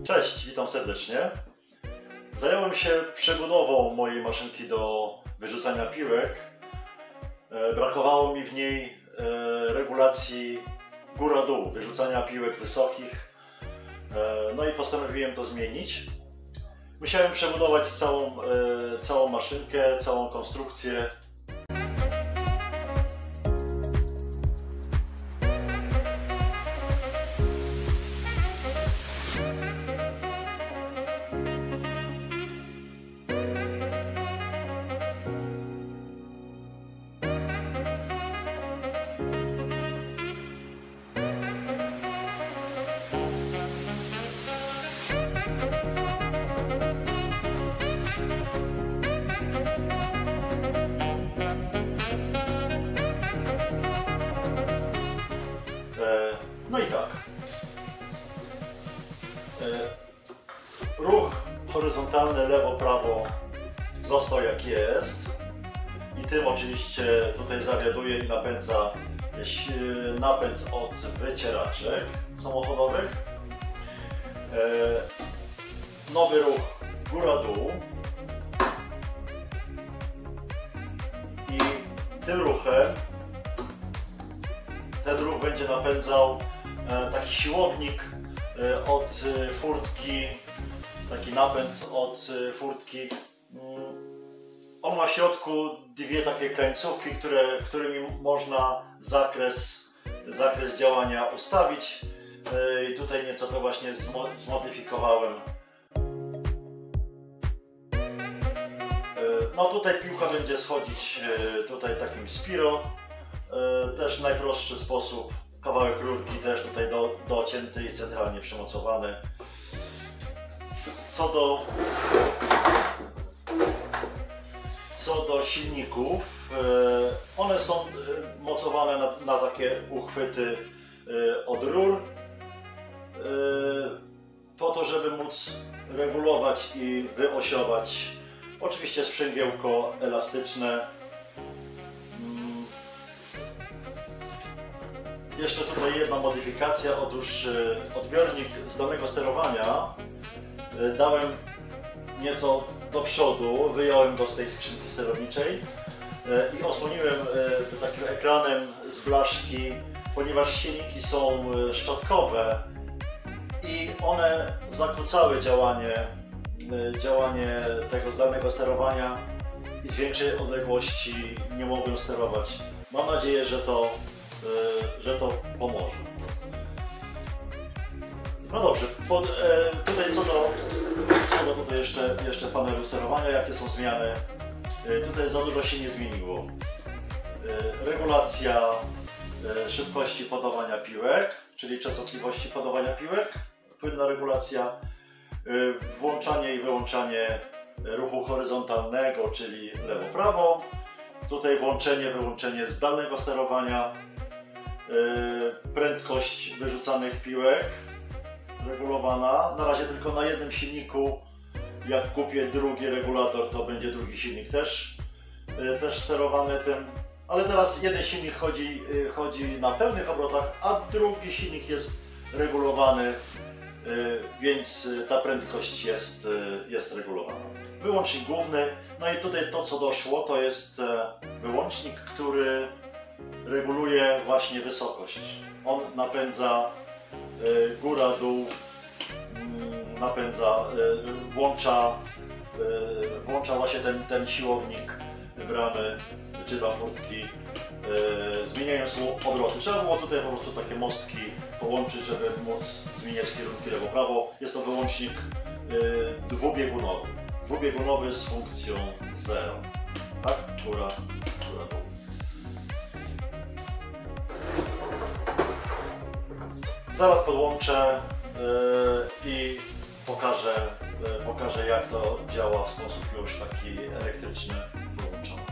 Cześć, witam serdecznie. Zająłem się przebudową mojej maszynki do wyrzucania piłek. Brakowało mi w niej regulacji góra-dół, wyrzucania piłek wysokich. No i postanowiłem to zmienić. Musiałem przebudować całą maszynkę, całą konstrukcję. No i tak. Ruch horyzontalny lewo-prawo został jak jest i tym oczywiście tutaj zawiaduje i napędza napęd od wycieraczek samochodowych. Nowy ruch góra-dół i tym ruchem ten ruch będzie napędzał taki siłownik od furtki, taki napęd od furtki. On ma w środku dwie takie krańcówki, którymi można zakres działania ustawić. I tutaj nieco to właśnie zmodyfikowałem. No tutaj piłka będzie schodzić tutaj takim spiro. Też najprostszy sposób, kawałek rurki też tutaj docięty i centralnie przymocowany. Co do silników, one są mocowane na takie uchwyty od rur, po to, żeby móc regulować i wyosiować. Oczywiście sprzęgiełko elastyczne. Jeszcze tutaj jedna modyfikacja, otóż odbiornik zdalnego sterowania dałem nieco do przodu, wyjąłem go z tej skrzynki sterowniczej i osłoniłem takim ekranem z blaszki, ponieważ silniki są szczotkowe i one zakłócały działanie tego zdalnego sterowania i z większej odległości nie mogłem sterować. Mam nadzieję, że to pomoże. No dobrze, tutaj co do tutaj jeszcze panelu sterowania, jakie są zmiany. Tutaj za dużo się nie zmieniło. Regulacja szybkości podawania piłek, czyli częstotliwości podawania piłek, płynna regulacja, włączanie i wyłączanie ruchu horyzontalnego, czyli lewo-prawo. Tutaj włączenie, wyłączenie zdalnego sterowania, prędkość wyrzucanych piłek regulowana. Na razie tylko na jednym silniku. Jak kupię drugi regulator, to będzie drugi silnik też sterowany tym. Ale teraz jeden silnik chodzi na pełnych obrotach, a drugi silnik jest regulowany, więc ta prędkość jest regulowana. Wyłącznik główny. No i tutaj to, co doszło, to jest wyłącznik, który reguluje właśnie wysokość. On napędza góra-dół, włącza właśnie ten siłownik bramy czy tam furtki, zmieniając obroty. Trzeba było tutaj po prostu takie mostki połączyć, żeby móc zmieniać kierunki lewo-prawo. Jest to wyłącznik dwubiegunowy z funkcją 0. Tak? Góra-dół. Zaraz podłączę i pokażę, jak to działa w sposób już taki elektryczny połączony.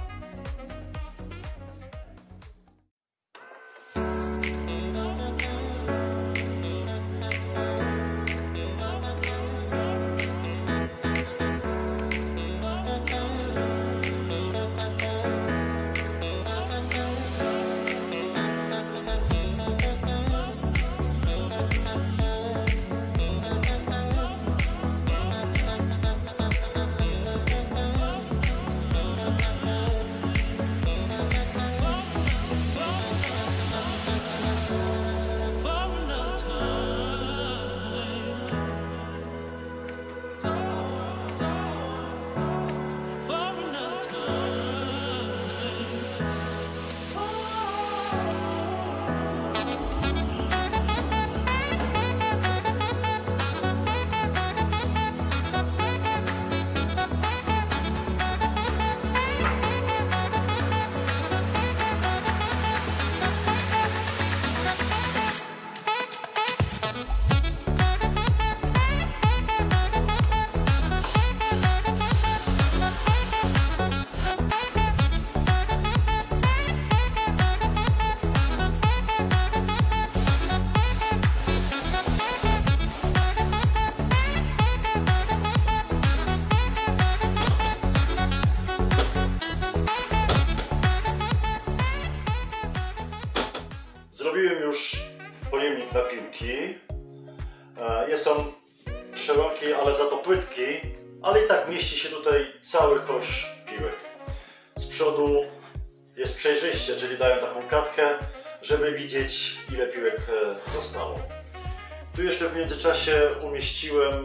piłki. Jest on szeroki, ale za to płytki, ale i tak mieści się tutaj cały kosz piłek. Z przodu jest przejrzyście, czyli dają taką kratkę, żeby widzieć, ile piłek zostało. Tu jeszcze w międzyczasie umieściłem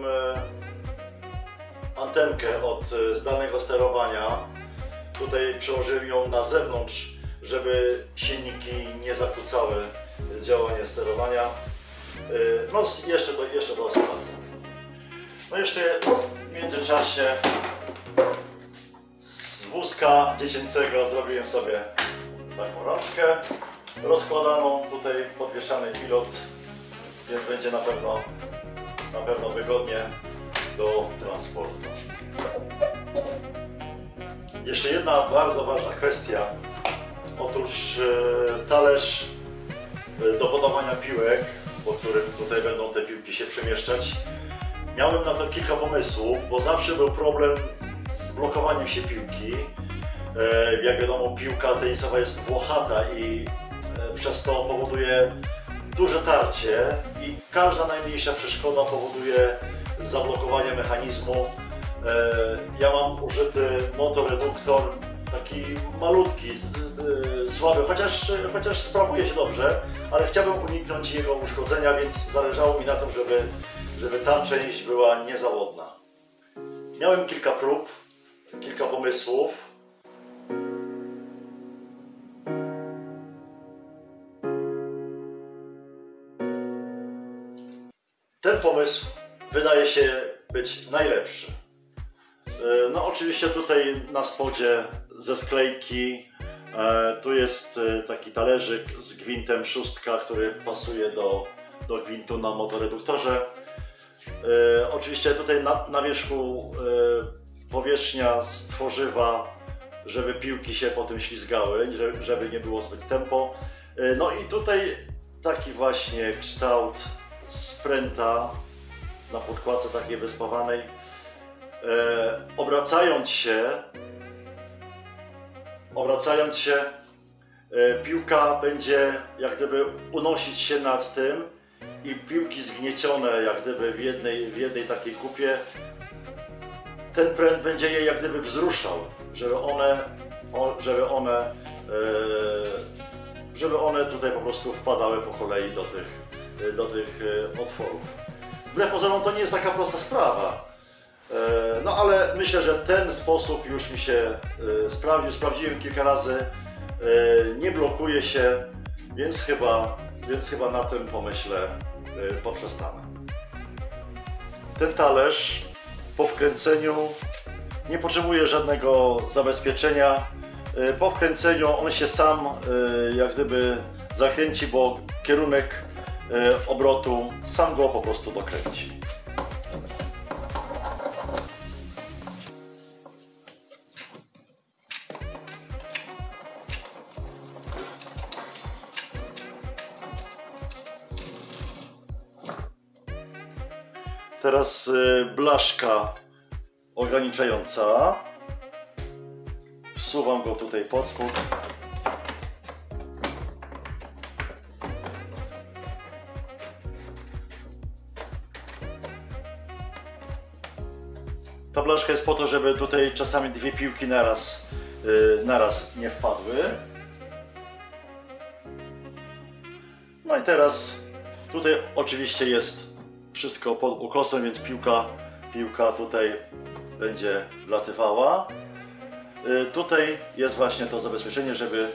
antenkę od zdalnego sterowania. Tutaj przełożyłem ją na zewnątrz, żeby silniki nie zakłócały działania sterowania. No jeszcze to sprawdzę. No jeszcze w międzyczasie z wózka dziecięcego zrobiłem sobie taką rączkę rozkładaną. Tutaj podwieszany pilot, więc będzie na pewno wygodnie do transportu. Jeszcze jedna bardzo ważna kwestia. Otóż talerz do podawania piłek, po którym tutaj będą te piłki się przemieszczać. Miałem na to kilka pomysłów, bo zawsze był problem z blokowaniem się piłki. Jak wiadomo, piłka tenisowa jest włochata i przez to powoduje duże tarcie i każda najmniejsza przeszkoda powoduje zablokowanie mechanizmu. Ja mam użyty motoreduktor, taki malutki, słaby, chociaż sprawuje się dobrze, ale chciałbym uniknąć jego uszkodzenia, więc zależało mi na tym, żeby ta część była niezawodna. Miałem kilka prób, kilka pomysłów. Ten pomysł wydaje się być najlepszy. No oczywiście tutaj na spodzie ze sklejki tu jest taki talerzyk z gwintem szóstka, który pasuje do gwintu na motoreduktorze. Oczywiście tutaj na wierzchu powierzchnia z tworzywa, żeby piłki się po tym ślizgały, żeby nie było zbyt tempo. No i tutaj taki właśnie kształt spręta na podkładce takiej wyspawanej. Obracając się, piłka będzie jak gdyby unosić się nad tym i piłki zgniecione jak gdyby w jednej takiej kupie, ten pręt będzie je jak gdyby wzruszał, żeby one tutaj po prostu wpadały po kolei do tych otworów. Wbrew pozorom to nie jest taka prosta sprawa. No ale myślę, że ten sposób już mi się sprawdził. Sprawdziłem kilka razy, nie blokuje się, więc chyba na tym pomyśle poprzestanę. Ten talerz po wkręceniu nie potrzebuje żadnego zabezpieczenia. Po wkręceniu on się sam jak gdyby zakręci, bo kierunek obrotu sam go po prostu dokręci. Teraz blaszka ograniczająca. Wsuwam go tutaj pod spód. Ta blaszka jest po to, żeby tutaj czasami dwie piłki naraz nie wpadły. No i teraz tutaj oczywiście jest wszystko pod ukosem, więc piłka tutaj będzie wlatywała. Tutaj jest właśnie to zabezpieczenie, żeby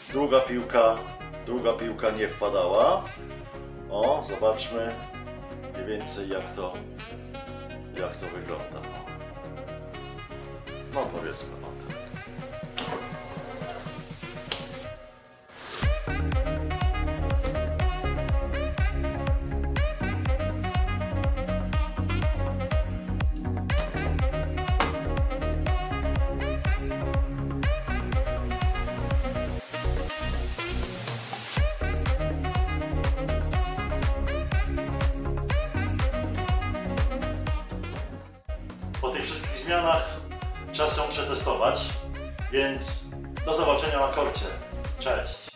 druga piłka nie wpadała. O, zobaczmy mniej więcej jak to wygląda. No powiedzmy o tak. Po tych wszystkich zmianach czas ją przetestować, więc do zobaczenia na korcie. Cześć!